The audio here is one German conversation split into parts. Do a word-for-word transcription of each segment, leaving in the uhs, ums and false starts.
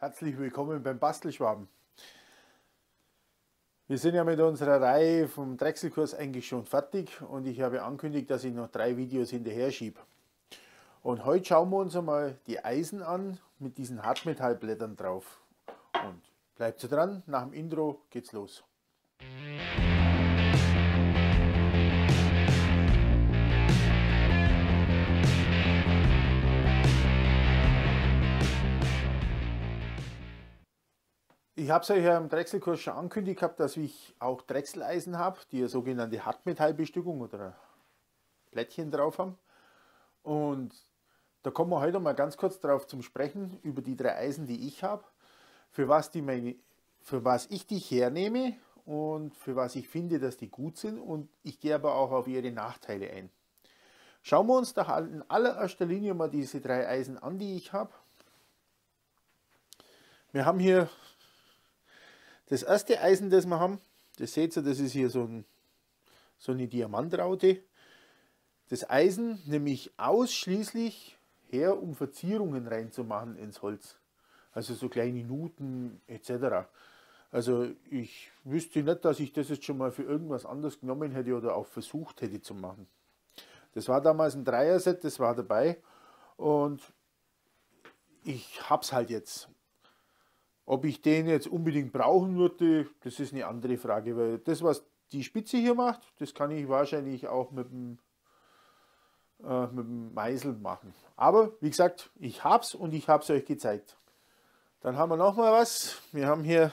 Herzlich willkommen beim Bastelschwaben. Wir sind ja mit unserer Reihe vom Drechselkurs eigentlich schon fertig und ich habe angekündigt, dass ich noch drei Videos hinterher schiebe. Und heute schauen wir uns einmal die Eisen an mit diesen Hartmetallblättern drauf. Und bleibt so dran, nach dem Intro geht's los. Ich habe es euch ja im Drechselkurs schon angekündigt gehabt, dass ich auch Drechseleisen habe, die eine sogenannte Hartmetallbestückung oder Plättchen drauf haben. Und da kommen wir heute mal ganz kurz drauf zum Sprechen, über die drei Eisen, die ich habe, für was, die meine, für was ich die hernehme und für was ich finde, dass die gut sind. Und ich gehe aber auch auf ihre Nachteile ein. Schauen wir uns da in allererster Linie mal diese drei Eisen an, die ich habe. Wir haben hier das erste Eisen, das wir haben, das seht ihr, das ist hier so, ein, so eine Diamantraute. Das Eisen nehme ich ausschließlich her, um Verzierungen reinzumachen ins Holz. Also so kleine Nuten et cetera. Also ich wüsste nicht, dass ich das jetzt schon mal für irgendwas anderes genommen hätte oder auch versucht hätte zu machen. Das war damals ein Dreier-Set, das war dabei und ich habe es halt jetzt. Ob ich den jetzt unbedingt brauchen würde, das ist eine andere Frage, weil das, was die Spitze hier macht, das kann ich wahrscheinlich auch mit dem, äh, mit dem Meißel machen. Aber wie gesagt, ich habe es und ich habe es euch gezeigt. Dann haben wir noch mal was. Wir haben hier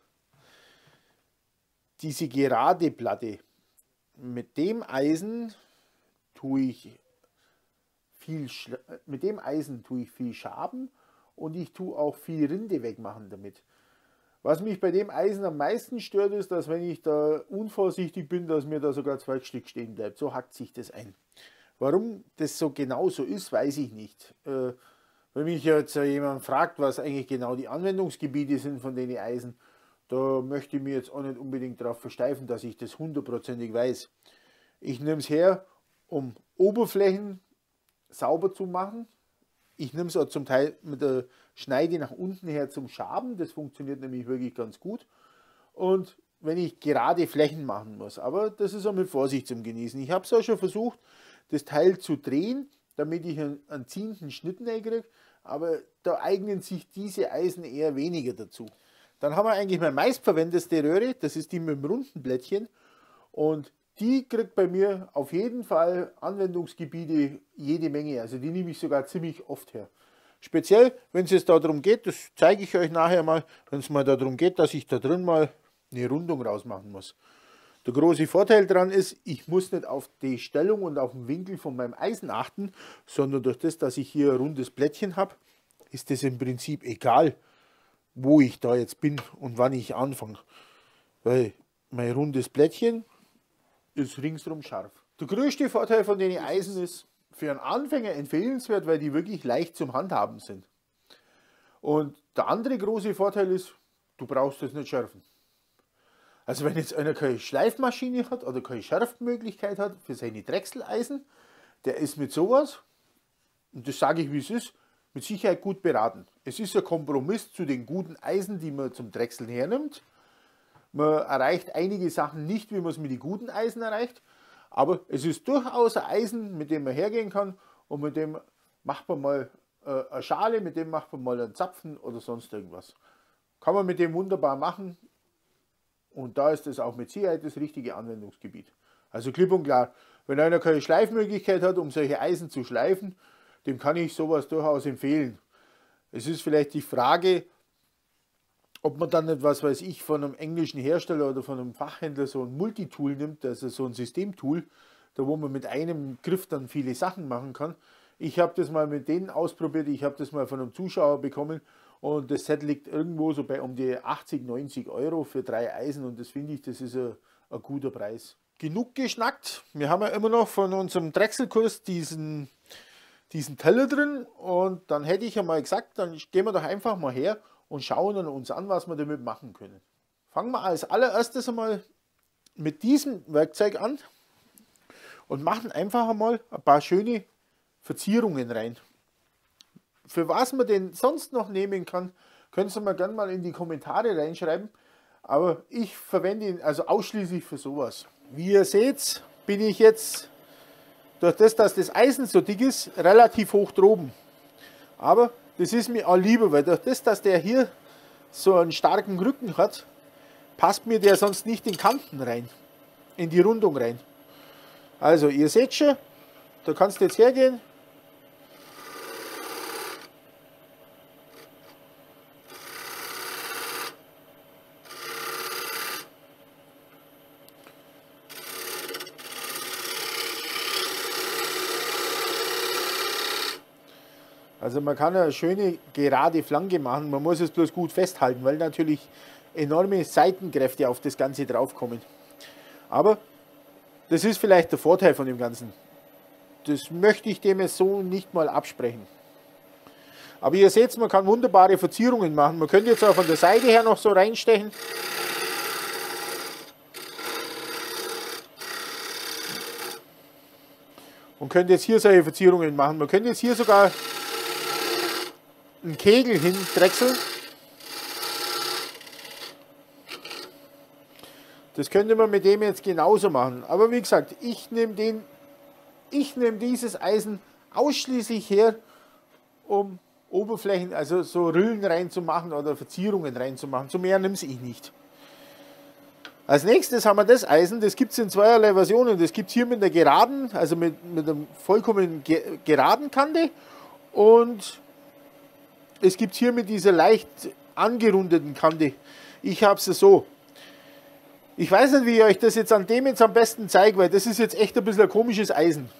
diese gerade Platte. Mit dem Eisen tue ich viel, mit dem Eisen tue ich viel Schaben. Und ich tue auch viel Rinde wegmachen damit. Was mich bei dem Eisen am meisten stört, ist, dass wenn ich da unvorsichtig bin, dass mir da sogar zwei Stück stehen bleibt. So hackt sich das ein. Warum das so genau so ist, weiß ich nicht. Äh, wenn mich jetzt jemand fragt, was eigentlich genau die Anwendungsgebiete sind von den Eisen, da möchte ich mir jetzt auch nicht unbedingt darauf versteifen, dass ich das hundertprozentig weiß. Ich nehme es her, um Oberflächen sauber zu machen. Ich nehme es auch zum Teil mit der Schneide nach unten her zum Schaben. Das funktioniert nämlich wirklich ganz gut. Und wenn ich gerade Flächen machen muss. Aber das ist auch mit Vorsicht zum Genießen. Ich habe es auch schon versucht, das Teil zu drehen, damit ich einen, einen ziehenden Schnitt kriege. Aber da eignen sich diese Eisen eher weniger dazu. Dann haben wir eigentlich meine meistverwendete Röhre. Das ist die mit dem runden Blättchen. Und die kriegt bei mir auf jeden Fall Anwendungsgebiete jede Menge. Also die nehme ich sogar ziemlich oft her. Speziell, wenn es jetzt darum geht, das zeige ich euch nachher mal, wenn es mal darum geht, dass ich da drin mal eine Rundung rausmachen muss. Der große Vorteil daran ist, ich muss nicht auf die Stellung und auf den Winkel von meinem Eisen achten, sondern durch das, dass ich hier ein rundes Blättchen habe, ist es im Prinzip egal, wo ich da jetzt bin und wann ich anfange. Weil mein rundes Blättchen ist ringsrum scharf. Der größte Vorteil von den Eisen ist für einen Anfänger empfehlenswert, weil die wirklich leicht zum Handhaben sind. Und der andere große Vorteil ist, du brauchst es nicht schärfen. Also wenn jetzt einer keine Schleifmaschine hat oder keine Schärfmöglichkeit hat für seine Drechseleisen, der ist mit sowas, und das sage ich wie es ist, mit Sicherheit gut beraten. Es ist ein Kompromiss zu den guten Eisen, die man zum Drechseln hernimmt. Man erreicht einige Sachen nicht, wie man es mit den guten Eisen erreicht, aber es ist durchaus ein Eisen, mit dem man hergehen kann und mit dem macht man mal äh, eine Schale, mit dem macht man mal einen Zapfen oder sonst irgendwas. Kann man mit dem wunderbar machen und da ist es auch mit Sicherheit das richtige Anwendungsgebiet. Also klipp und klar, wenn einer keine Schleifmöglichkeit hat, um solche Eisen zu schleifen, dem kann ich sowas durchaus empfehlen. Es ist vielleicht die Frage, ob man dann nicht, was weiß ich, von einem englischen Hersteller oder von einem Fachhändler so ein Multitool nimmt, also so ein Systemtool, da wo man mit einem Griff dann viele Sachen machen kann. Ich habe das mal mit denen ausprobiert, ich habe das mal von einem Zuschauer bekommen und das Set liegt irgendwo so bei um die achtzig, neunzig Euro für drei Eisen und das finde ich, das ist ein, ein guter Preis. Genug geschnackt, wir haben ja immer noch von unserem Drechselkurs diesen, diesen Teller drin und dann hätte ich ja mal gesagt, dann gehen wir doch einfach mal her und schauen uns an, was wir damit machen können. Fangen wir als allererstes einmal mit diesem Werkzeug an und machen einfach einmal ein paar schöne Verzierungen rein. Für was man den sonst noch nehmen kann, Könnt ihr mal gerne mal in die Kommentare reinschreiben. Aber ich verwende ihn also ausschließlich für sowas. Wie ihr seht, bin ich jetzt, durch das, dass das Eisen so dick ist, relativ hoch droben. Aber das ist mir auch lieber, weil durch das, dass der hier so einen starken Rücken hat, passt mir der sonst nicht in Kanten rein, in die Rundung rein. Also ihr seht schon, da kannst du jetzt hergehen. Also man kann eine schöne gerade Flanke machen, man muss es bloß gut festhalten, weil natürlich enorme Seitenkräfte auf das Ganze draufkommen. Aber das ist vielleicht der Vorteil von dem Ganzen. Das möchte ich dem jetzt so nicht mal absprechen. Aber ihr seht, man kann wunderbare Verzierungen machen. Man könnte jetzt auch von der Seite her noch so reinstechen. Und könnte jetzt hier solche Verzierungen machen. Man könnte jetzt hier sogar einen Kegel hindrechseln. Das könnte man mit dem jetzt genauso machen. Aber wie gesagt, ich nehme den, ich nehme dieses Eisen ausschließlich her, um Oberflächen, also so Rillen reinzumachen oder Verzierungen reinzumachen. Zu mehr nehme ich nicht. Als nächstes haben wir das Eisen, das gibt es in zweierlei Versionen. Das gibt es hier mit der geraden, also mit, mit einer vollkommen ge geraden Kante, und es gibt hier mit dieser leicht angerundeten Kante. Ich habe es so. Ich weiß nicht, wie ich euch das jetzt an dem jetzt am besten zeige, weil das ist jetzt echt ein bisschen ein komisches Eisen.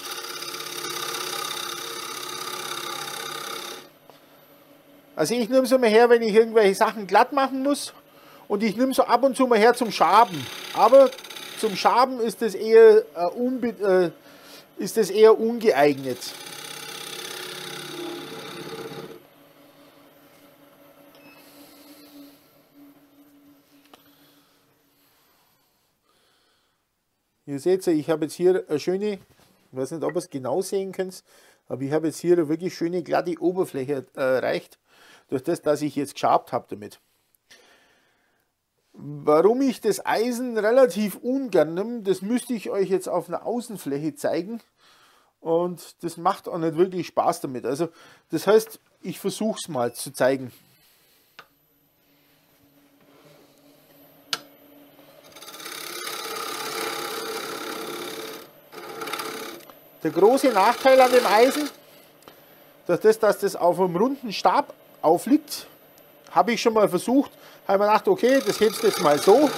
Also ich nehme es immer her, wenn ich irgendwelche Sachen glatt machen muss, und ich nehme so ab und zu mal her zum Schaben. Aber zum Schaben ist das eher, äh, unbe äh, ist das eher ungeeignet. Ihr seht ja, ich habe jetzt hier eine schöne, ich weiß nicht, ob ihr es genau sehen könnt, aber ich habe jetzt hier eine wirklich schöne glatte Oberfläche äh, erreicht, durch das, dass ich jetzt geschabt habe damit. Warum ich das Eisen relativ ungern nehme, das müsste ich euch jetzt auf einer Außenfläche zeigen, und das macht auch nicht wirklich Spaß damit. Also das heißt, ich versuche es mal zu zeigen. Der große Nachteil an dem Eisen, dass das, dass das auf einem runden Stab aufliegt, habe ich schon mal versucht, habe mir gedacht, okay, das hebst du jetzt mal so.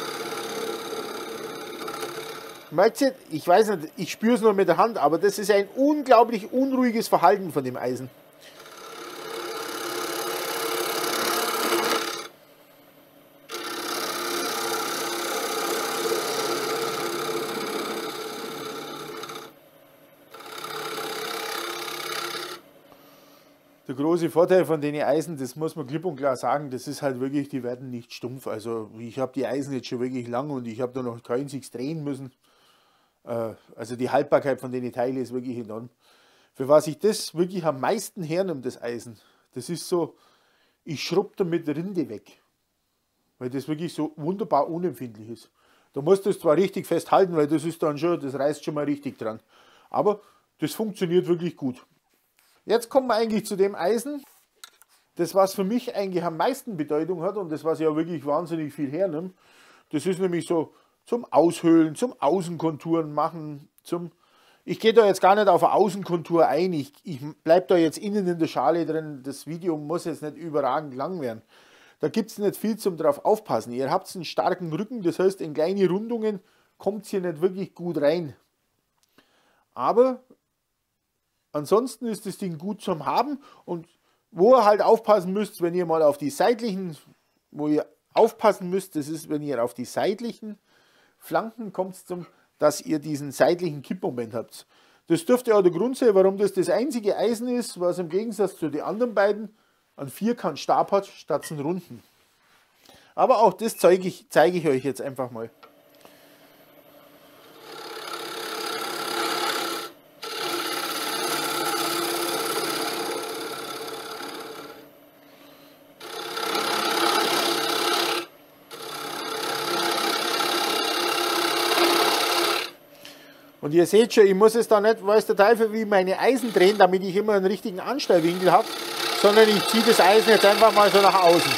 Merkt ihr, ich weiß nicht, ich spüre es nur mit der Hand, aber das ist ein unglaublich unruhiges Verhalten von dem Eisen. Der große Vorteil von den Eisen, das muss man klipp und klar sagen, das ist halt wirklich, die werden nicht stumpf. Also ich habe die Eisen jetzt schon wirklich lang und ich habe da noch keinen sich drehen müssen. Also die Haltbarkeit von den Teilen ist wirklich enorm. Für was ich das wirklich am meisten hernehme, das Eisen, das ist so, ich schrubbe damit Rinde weg. Weil das wirklich so wunderbar unempfindlich ist. Da musst du es zwar richtig festhalten, weil das ist dann schon, das reißt schon mal richtig dran. Aber das funktioniert wirklich gut. Jetzt kommen wir eigentlich zu dem Eisen, das was für mich eigentlich am meisten Bedeutung hat und das was ja wirklich wahnsinnig viel hernimmt. Das ist nämlich so zum Aushöhlen, zum Außenkonturen machen, zum... Ich gehe da jetzt gar nicht auf eine Außenkontur ein, ich, ich bleibe da jetzt innen in der Schale drin, das Video muss jetzt nicht überragend lang werden. Da gibt es nicht viel zum drauf aufpassen. Ihr habt einen starken Rücken, das heißt in kleine Rundungen kommt es hier nicht wirklich gut rein. Aber ansonsten ist das Ding gut zum Haben, und wo ihr halt aufpassen müsst, wenn ihr mal auf die seitlichen, wo ihr aufpassen müsst, das ist, wenn ihr auf die seitlichen Flanken kommt, zum, dass ihr diesen seitlichen Kippmoment habt. Das dürfte auch der Grund sein, warum das das einzige Eisen ist, was im Gegensatz zu den anderen beiden einen Vierkantstab hat, statt einen runden. Aber auch das zeige ich, zeige ich euch jetzt einfach mal. Und ihr seht schon, ich muss es da nicht, weiß der Teufel, wie meine Eisen drehen, damit ich immer einen richtigen Anstellwinkel habe, sondern ich ziehe das Eisen jetzt einfach mal so nach außen.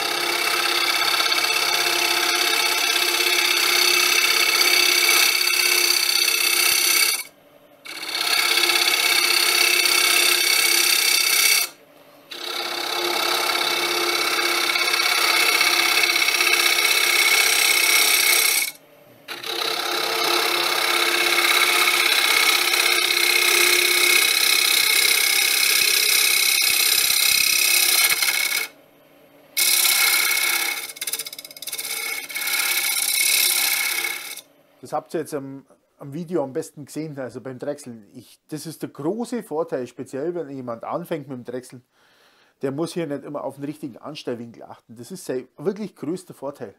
Das habt ihr jetzt am, am Video am besten gesehen, also beim Drechseln. Ich, das ist der große Vorteil, speziell wenn jemand anfängt mit dem Drechseln. Der muss hier nicht immer auf den richtigen Anstellwinkel achten. Das ist sein wirklich größter Vorteil.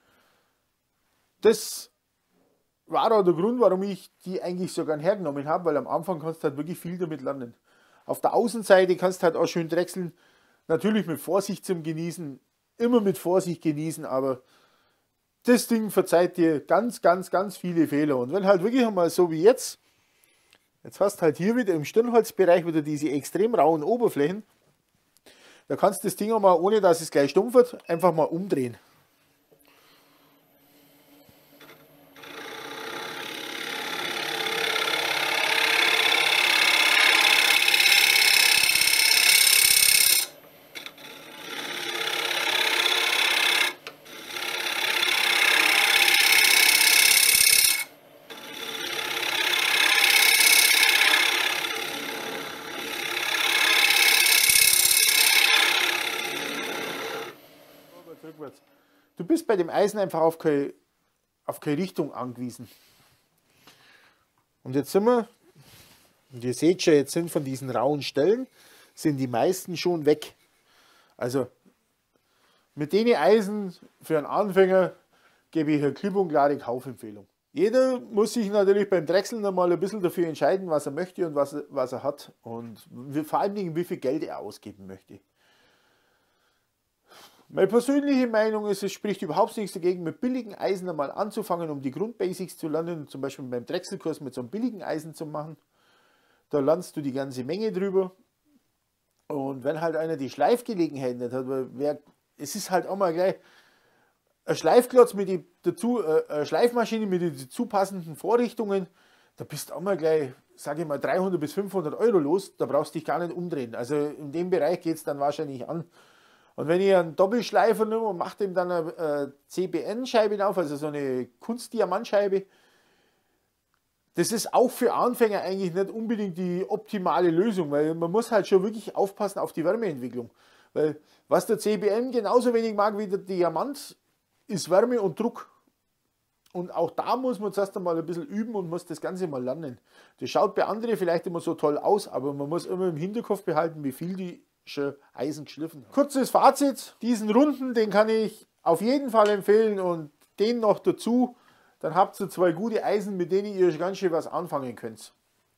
Das war auch der Grund, warum ich die eigentlich so gern hergenommen habe, weil am Anfang kannst du halt wirklich viel damit lernen. Auf der Außenseite kannst du halt auch schön drechseln. Natürlich mit Vorsicht zum Genießen, immer mit Vorsicht genießen, aber das Ding verzeiht dir ganz, ganz, ganz viele Fehler. Und wenn halt wirklich einmal so wie jetzt, jetzt hast du halt hier wieder im Stirnholzbereich wieder diese extrem rauen Oberflächen, da kannst du das Ding auch mal, ohne dass es gleich stumpf wird, einfach mal umdrehen. Du bist bei dem Eisen einfach auf keine, auf keine Richtung angewiesen. Und jetzt sind wir, und ihr seht schon, jetzt sind von diesen rauen Stellen, sind die meisten schon weg. Also mit den Eisen für einen Anfänger gebe ich eine klipp und klare Kaufempfehlung. Jeder muss sich natürlich beim Drechseln einmal ein bisschen dafür entscheiden, was er möchte und was, was er hat. Und vor allen Dingen, wie viel Geld er ausgeben möchte. Meine persönliche Meinung ist, es spricht überhaupt nichts dagegen, mit billigen Eisen einmal anzufangen, um die Grundbasics zu lernen. Zum Beispiel beim Drechselkurs mit so einem billigen Eisen zu machen. Da lernst du die ganze Menge drüber. Und wenn halt einer die Schleifgelegenheit nicht hat, weil wer, es ist halt auch mal gleich ein Schleifklotz mit die dazu, äh, eine Schleifmaschine mit den dazu passenden Vorrichtungen, da bist du auch mal gleich, sage ich mal, dreihundert bis fünfhundert Euro los, da brauchst du dich gar nicht umdrehen. Also in dem Bereich geht es dann wahrscheinlich an. Und wenn ich einen Doppelschleifer nehme und mache dem dann eine äh, C B N-Scheibe drauf, also so eine Kunstdiamantscheibe, das ist auch für Anfänger eigentlich nicht unbedingt die optimale Lösung, weil man muss halt schon wirklich aufpassen auf die Wärmeentwicklung. Weil was der C B N genauso wenig mag wie der Diamant, ist Wärme und Druck. Und auch da muss man zuerst einmal ein bisschen üben und muss das Ganze mal lernen. Das schaut bei anderen vielleicht immer so toll aus, aber man muss immer im Hinterkopf behalten, wie viel die schon Eisen geschliffen haben. Kurzes Fazit, diesen Runden, den kann ich auf jeden Fall empfehlen und den noch dazu, dann habt ihr zwei gute Eisen, mit denen ihr ganz schön was anfangen könnt.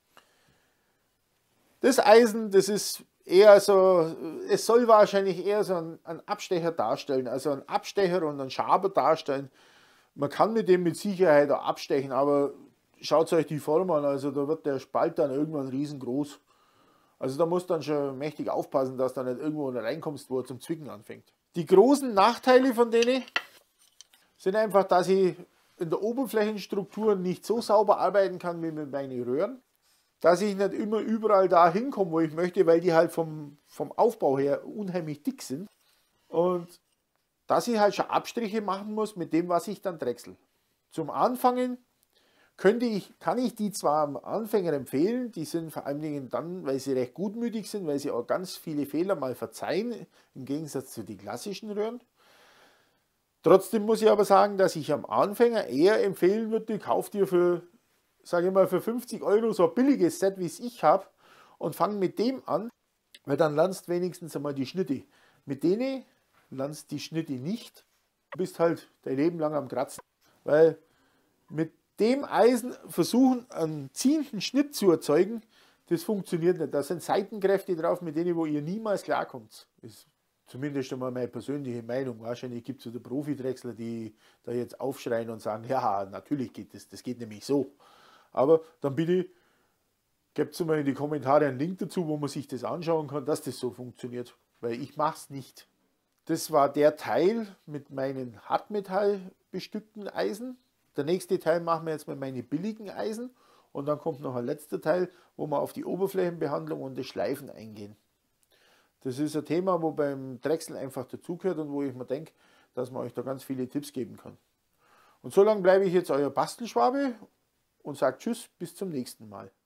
Das Eisen, das ist eher so, es soll wahrscheinlich eher so einen, einen Abstecher darstellen, also einen Abstecher und einen Schaber darstellen. Man kann mit dem mit Sicherheit auch abstechen, aber schaut euch die Form an, also da wird der Spalt dann irgendwann riesengroß. Also da musst du dann schon mächtig aufpassen, dass du nicht irgendwo reinkommst, wo er zum Zwicken anfängt. Die großen Nachteile von denen sind einfach, dass ich in der Oberflächenstruktur nicht so sauber arbeiten kann wie mit meinen Röhren. Dass ich nicht immer überall da hinkomme, wo ich möchte, weil die halt vom, vom Aufbau her unheimlich dick sind. Und dass ich halt schon Abstriche machen muss mit dem, was ich dann drechsel. Zum Anfangen könnte ich, kann ich die zwar am Anfänger empfehlen, die sind vor allen Dingen dann, weil sie recht gutmütig sind, weil sie auch ganz viele Fehler mal verzeihen, im Gegensatz zu den klassischen Röhren. Trotzdem muss ich aber sagen, dass ich am Anfänger eher empfehlen würde, kauf dir für, sage ich mal, für fünfzig Euro so ein billiges Set, wie es ich habe, und fang mit dem an, weil dann lernst du wenigstens einmal die Schnitte. Mit denen lernst du die Schnitte nicht, du bist halt dein Leben lang am Kratzen. Weil mit dem Eisen versuchen, einen ziehenden Schnitt zu erzeugen, das funktioniert nicht. Da sind Seitenkräfte drauf, mit denen wo ihr niemals klarkommt. Das ist zumindest einmal meine persönliche Meinung. Wahrscheinlich gibt es so Profidrechsler, die da jetzt aufschreien und sagen, ja, natürlich geht das, das geht nämlich so. Aber dann bitte gebt mal in die Kommentare einen Link dazu, wo man sich das anschauen kann, dass das so funktioniert. Weil ich mache es nicht. Das war der Teil mit meinen Hartmetall bestückten Eisen. Der nächste Teil machen wir jetzt mit meinen billigen Eisen. Und dann kommt noch ein letzter Teil, wo wir auf die Oberflächenbehandlung und das Schleifen eingehen. Das ist ein Thema, wo beim Drechseln einfach dazugehört und wo ich mir denke, dass man euch da ganz viele Tipps geben kann. Und so lange bleibe ich jetzt euer Bastelschwabe und sage Tschüss, bis zum nächsten Mal.